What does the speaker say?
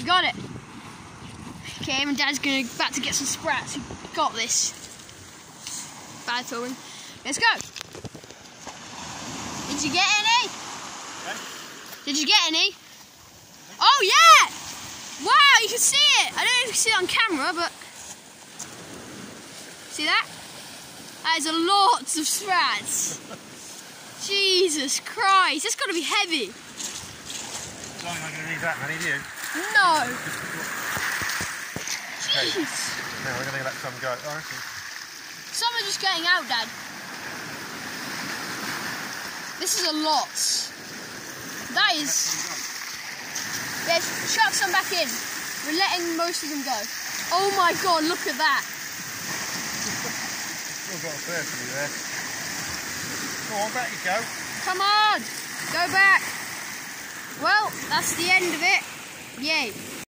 You got it. Okay, and Dad's about to get some sprats. You got this. Bad filming. Let's go. Did you get any? Okay. Did you get any? Oh yeah! Wow, you can see it. I don't know if you can see it on camera, but see that? That is a lot of sprats. Jesus Christ, that's got to be heavy. I'm not going to need that many, do you? No. Okay. Jeez. Now we're going to let some go. Oh, okay. Some are just getting out, Dad. This is a lot. That is... Yes, chuck some back in. We're letting most of them go. Oh my God, look at that. Still got a fair few there. Go on, back you go. Come on, go back. Well, that's the end of it. Yay.